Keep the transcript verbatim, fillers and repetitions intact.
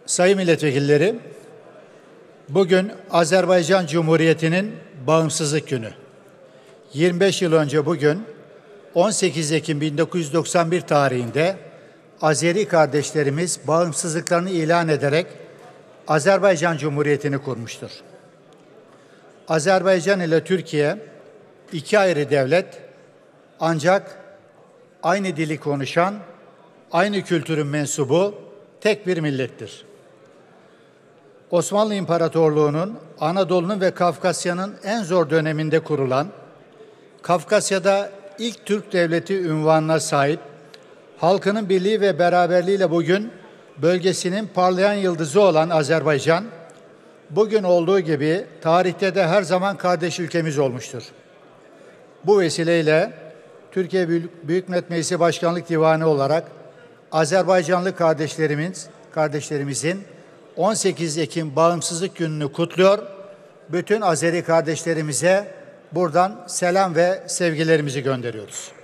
Sayın milletvekilleri, bugün Azerbaycan Cumhuriyeti'nin bağımsızlık günü. yirmi beş yıl önce bugün on sekiz Ekim bin dokuz yüz doksan bir tarihinde Azeri kardeşlerimiz bağımsızlıklarını ilan ederek Azerbaycan Cumhuriyeti'ni kurmuştur. Azerbaycan ile Türkiye iki ayrı devlet, ancak aynı dili konuşan, aynı kültürün mensubu tek bir millettir. Osmanlı İmparatorluğu'nun Anadolu'nun ve Kafkasya'nın en zor döneminde kurulan, Kafkasya'da ilk Türk devleti unvanına sahip, halkının birliği ve beraberliğiyle bugün bölgesinin parlayan yıldızı olan Azerbaycan, bugün olduğu gibi tarihte de her zaman kardeş ülkemiz olmuştur. Bu vesileyle Türkiye Büyük Millet Meclisi Başkanlık Divanı olarak Azerbaycanlı kardeşlerimiz, kardeşlerimizin on sekiz Ekim Bağımsızlık Günü'nü kutluyor. Bütün Azeri kardeşlerimize buradan selam ve sevgilerimizi gönderiyoruz.